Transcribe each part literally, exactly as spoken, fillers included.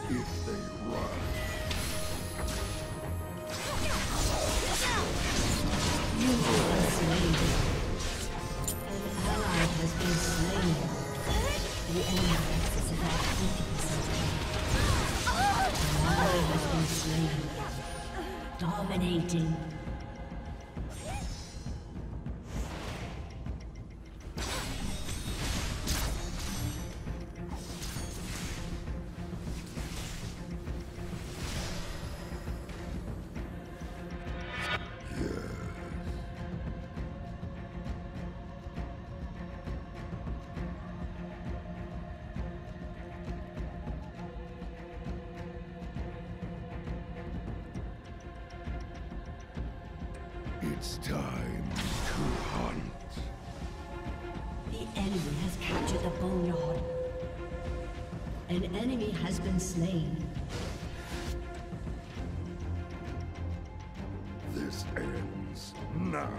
if they run. You have been slain. An ally has been slain. The enemy is about fifty percent. An ally has been slain. Dominating. It's time to hunt. The enemy has captured the boneyard. An enemy has been slain. This ends now.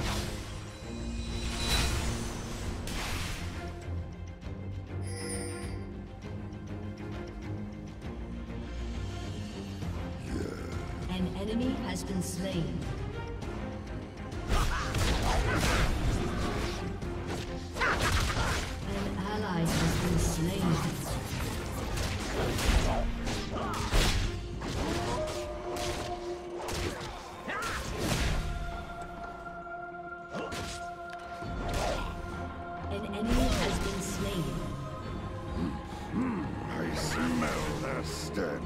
An enemy has been slain. An ally has been slain. An enemy has been slain. I smell their stench.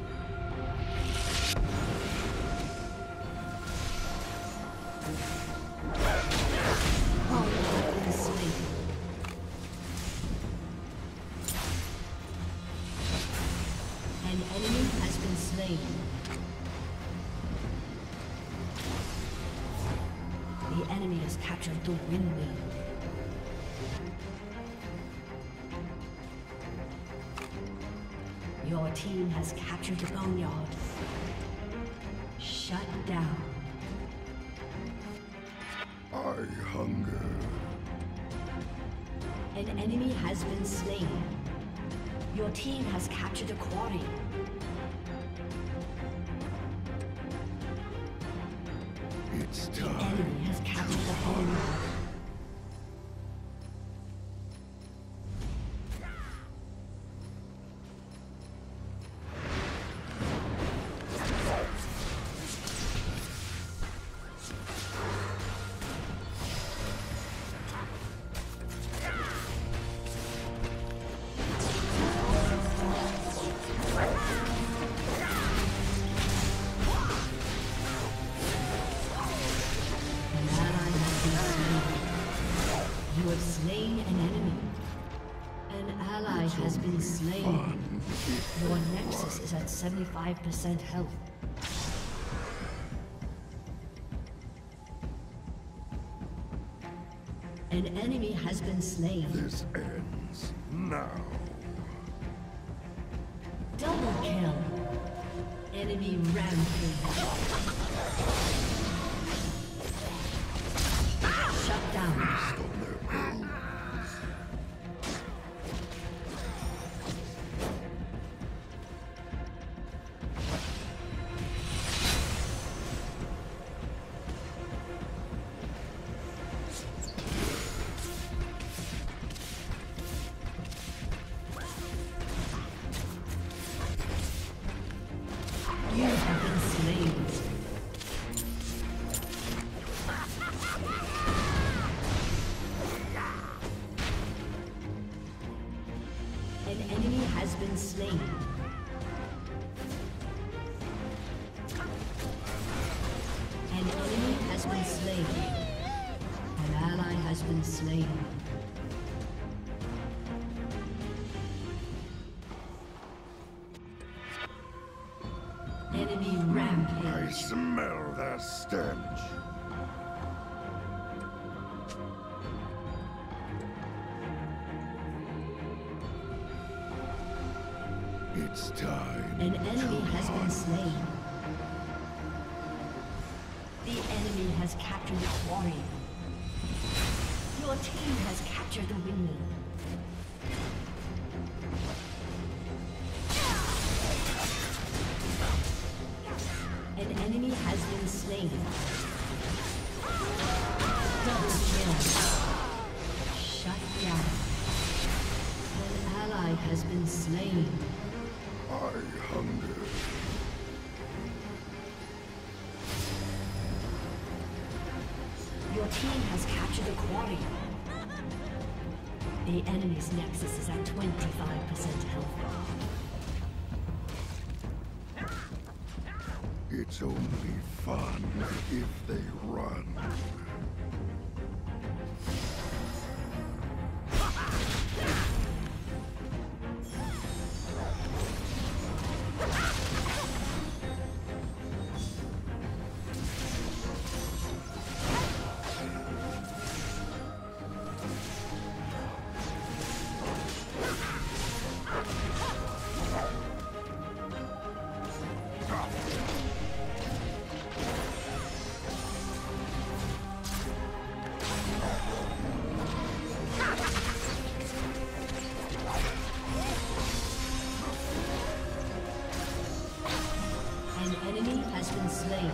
An enemy has been slain. The enemy has captured the windmill. Your team has captured the boneyard. Shut down. I hunger. An enemy has been slain. Your team has captured a quarry. It's The time. enemy has captured the boneyard. You have slain an enemy. An ally has been slain. Your nexus is at seventy-five percent health. An enemy has been slain. This ends now. Double kill. Enemy rampage. Shut down. You have been slain. An enemy has been slain. An enemy has been slain. An ally has been slain. Enemy I rampage. smell their stench. It's time. An enemy has been slain. The enemy has captured the quarry. Your team has captured the windmill. has been slain. Double kill. Shut down. An ally has been slain. I hunger. Your team has captured a quarry. The enemy's nexus is at twenty-five percent health. It's only fun if they run.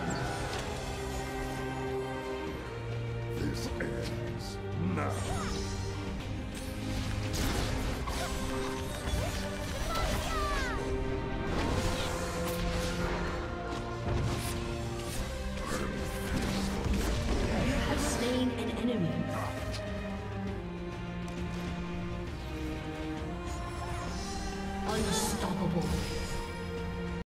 This ends now.